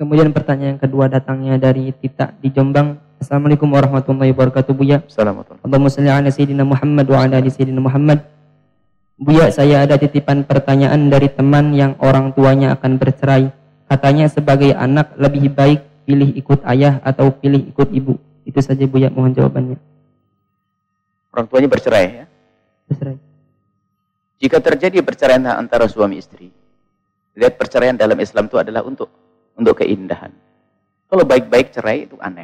Kemudian pertanyaan kedua datangnya dari Tita di Jombang. Assalamualaikum warahmatullahi wabarakatuh, Buya. Assalamualaikum. Allahumma shalli ala sayyidina Muhammad wa ala ali sayyidina Muhammad. Buya, saya ada titipan pertanyaan dari teman yang orang tuanya akan bercerai. Katanya sebagai anak lebih baik pilih ikut ayah atau pilih ikut ibu. Itu saja, Buya, mohon jawabannya. Orang tuanya bercerai ya? Bercerai. Jika terjadi perceraian antara suami istri, lihat perceraian dalam Islam itu adalah untuk keindahan. Kalau baik-baik cerai itu aneh.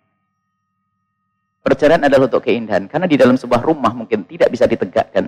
Perceraian adalah untuk keindahan, karena di dalam sebuah rumah mungkin tidak bisa ditegakkan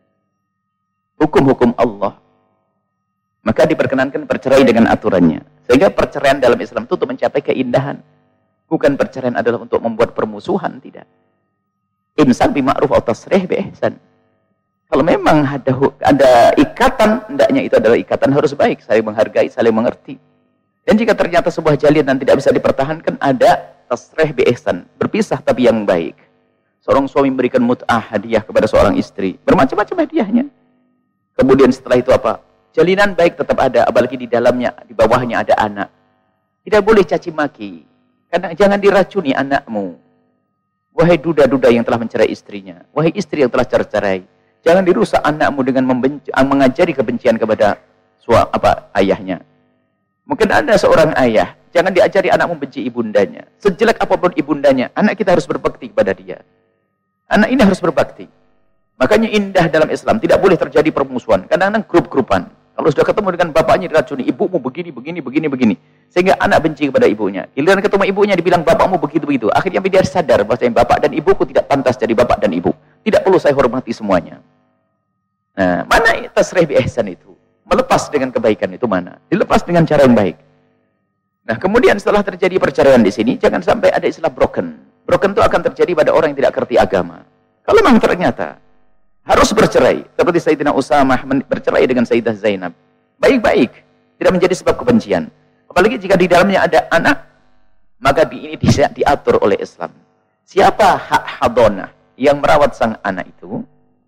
hukum-hukum Allah. Maka diperkenankan bercerai dengan aturannya. Sehingga perceraian dalam Islam itu untuk mencapai keindahan. Bukan perceraian adalah untuk membuat permusuhan, tidak. Imsak bima'ruf atau tasrih bi ihsan. Kalau memang ada ikatan, hendaknya itu adalah ikatan harus baik, saling menghargai, saling mengerti. Dan jika ternyata sebuah jalinan tidak bisa dipertahankan, ada tasrih bi ihsan, berpisah tapi yang baik. Seorang suami memberikan mut'ah, hadiah kepada seorang istri, bermacam-macam hadiahnya. Kemudian setelah itu apa? Jalinan baik tetap ada, apalagi di dalamnya, di bawahnya ada anak. Tidak boleh caci maki, karena jangan diracuni anakmu. Wahai duda-duda yang telah mencerai istrinya, wahai istri yang telah cerai, jangan dirusak anakmu dengan mengajari kebencian kepada ayahnya. Mungkin ada seorang ayah, jangan diajari anakmu benci ibundanya. Sejelek apapun ibundanya, anak kita harus berbakti kepada dia. Anak ini harus berbakti. Makanya indah dalam Islam, tidak boleh terjadi permusuhan. Kadang-kadang grup-grupan. Kalau sudah ketemu dengan bapaknya diracuni, ibumu begini. Sehingga anak benci kepada ibunya. Giliran ketemu ibunya dibilang bapakmu begitu-begitu. Akhirnya dia sadar bahwa bapak dan ibuku tidak pantas jadi bapak dan ibu. Tidak perlu saya hormati semuanya. Nah, mana tasrih bi ihsan itu? Melepas dengan kebaikan itu mana? Dilepas dengan cara yang baik. Nah, kemudian setelah terjadi perceraian di sini, jangan sampai ada istilah broken. Broken itu akan terjadi pada orang yang tidak kerti agama. Kalau memang ternyata harus bercerai, seperti Sayyidina Usamah bercerai dengan Sayyidah Zainab, baik-baik, tidak menjadi sebab kebencian. Apalagi jika di dalamnya ada anak, maka ini diatur oleh Islam. Siapa hak hadonah yang merawat sang anak itu?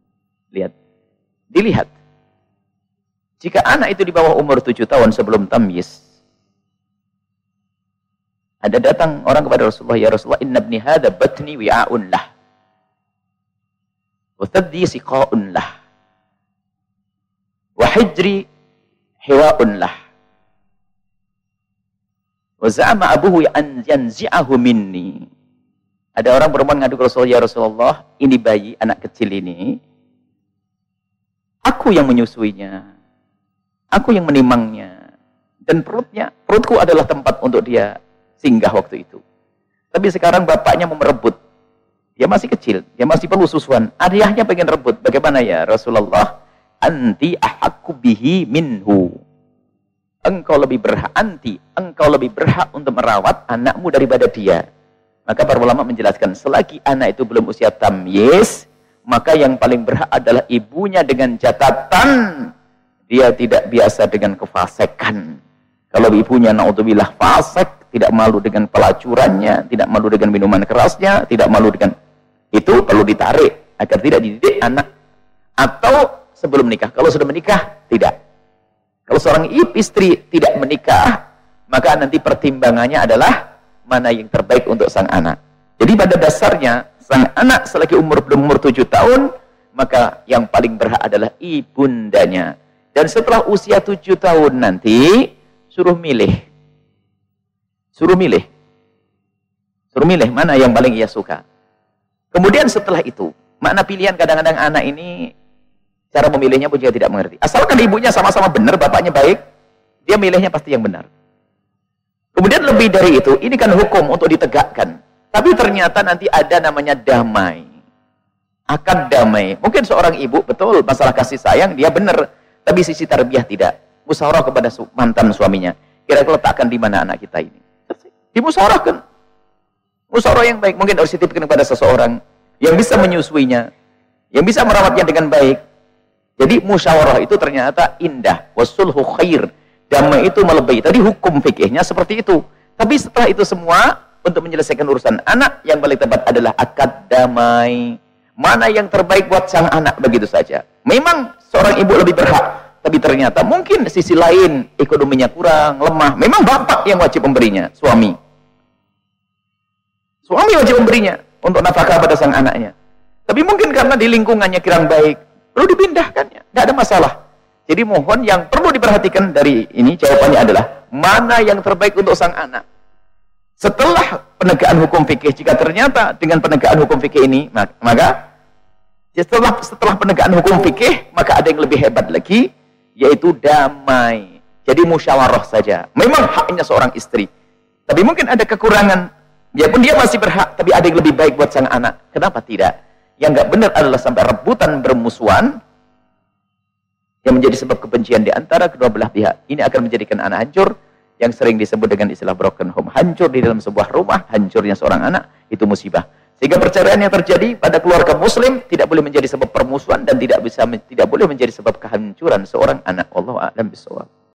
Dilihat. Jika anak itu di bawah umur 7 tahun sebelum tamyiz, ada datang orang kepada Rasulullah, ya Rasulullah, inna ibni hadha batni wi'a'un lah, wa thaddi siqa'un lah, wa hijri hiwa'un lah, wa za'ama abuhu yanzi'ahu minni. Ada orang perempuan ngadu ke Rasulullah, ya Rasulullah, ini bayi, anak kecil ini, aku yang menyusuinya, aku yang menimangnya, dan perutku adalah tempat untuk dia singgah waktu itu. Tapi sekarang bapaknya mau merebut, dia masih kecil, dia masih perlu susuan, ayahnya pengen rebut. Bagaimana ya Rasulullah? Anti ahakku bihi minhu. Engkau lebih berhak untuk merawat anakmu daripada dia. Maka para ulama menjelaskan, selagi anak itu belum usia tamyiz, maka yang paling berhak adalah ibunya, dengan catatan dia tidak biasa dengan kefasekan. Kalau ibunya naudzubillah fasik, tidak malu dengan pelacurannya, tidak malu dengan minuman kerasnya, tidak malu dengan itu, perlu ditarik agar tidak dididik anak. Atau sebelum menikah. Kalau sudah menikah, tidak. Kalau seorang istri tidak menikah, maka nanti pertimbangannya adalah mana yang terbaik untuk sang anak. Jadi pada dasarnya sang anak selagi belum umur 7 tahun, maka yang paling berhak adalah ibundanya. Dan setelah usia 7 tahun nanti, suruh milih mana yang paling ia suka. Kemudian setelah itu, makna pilihan, kadang-kadang anak ini cara memilihnya pun juga tidak mengerti. Asalkan ibunya sama-sama benar, bapaknya baik, dia milihnya pasti yang benar. Kemudian lebih dari itu, ini kan hukum untuk ditegakkan. Tapi ternyata nanti ada namanya damai. Akad damai. Mungkin seorang ibu, betul, masalah kasih sayang, dia benar. Tapi sisi tarbiyah tidak. Musyawarah kepada mantan suaminya. Kira-kira letakkan di mana anak kita ini. Dimusyawarahkan. Musyawarah yang baik. Mungkin harus dititipkan kepada seseorang yang bisa menyusuinya, yang bisa merawatnya dengan baik. Jadi musyawarah itu ternyata indah. Wasulhu khair. Damai itu melebihi. Tadi hukum fikihnya seperti itu. Tapi setelah itu semua, untuk menyelesaikan urusan anak, yang paling tepat adalah akad damai. Mana yang terbaik buat sang anak, begitu saja. Memang seorang ibu lebih berhak tapi ternyata mungkin sisi lain ekonominya kurang, lemah. Memang bapak yang wajib memberinya, suami. Suami wajib memberinya untuk nafkah pada sang anaknya. Tapi mungkin karena di lingkungannya kurang baik, perlu dipindahkannya. Tidak ada masalah. Jadi mohon yang perlu diperhatikan dari ini jawabannya adalah mana yang terbaik untuk sang anak. Setelah penegakan hukum fikih, jika ternyata dengan penegakan hukum fikih ini, maka setelah penegakan hukum fikih, maka ada yang lebih hebat lagi, yaitu damai. Jadi musyawarah saja. Memang haknya seorang istri. Tapi mungkin ada kekurangan. Biarpun dia masih berhak, tapi ada yang lebih baik buat sang anak. Kenapa tidak? Yang nggak benar adalah sampai rebutan bermusuhan yang menjadi sebab kebencian di antara kedua belah pihak. Ini akan menjadikan anak hancur, yang sering disebut dengan istilah broken home. Hancur di dalam sebuah rumah, hancurnya seorang anak, itu musibah. Sehingga perceraian yang terjadi pada keluarga muslim tidak boleh menjadi sebab permusuhan dan tidak boleh menjadi sebab kehancuran seorang anak. Wallahu a'lam bishawab.